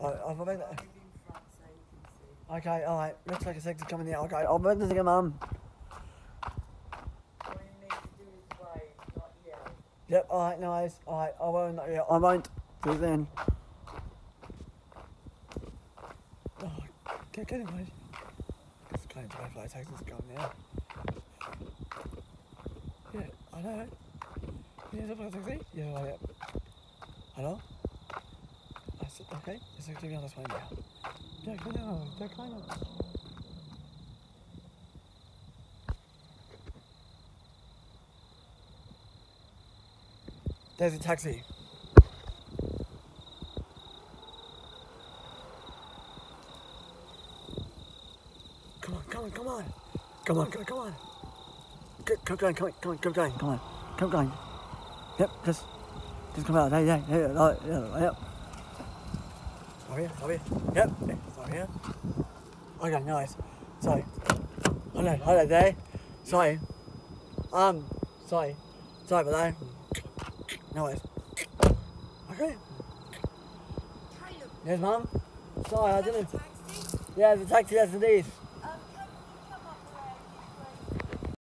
I've been there. Okay, alright. Looks like a taxi coming here. Okay, I'll wait a second, Mum. All you need to do is wait, not yet. Yep, alright, nice. Alright, I won't, not yet. I won't. Till then. Oh, get away. It's kind of dry fly taxis coming now. Yeah, I know. Yeah, is it a taxi? Yeah, right, yeah. Hello? Okay, it's actually on this way now. Yeah, go now, they're kind of. There's a taxi. Come on. Come on. Keep going. Yep, just come out. Hey, yep. Sorry. Yep, sorry. Okay, nice. Sorry. Hello there. Sorry. Sorry about that. No worries. Okay. Yes, Mum. Sorry, I didn't. Yeah, the taxi, yes it is.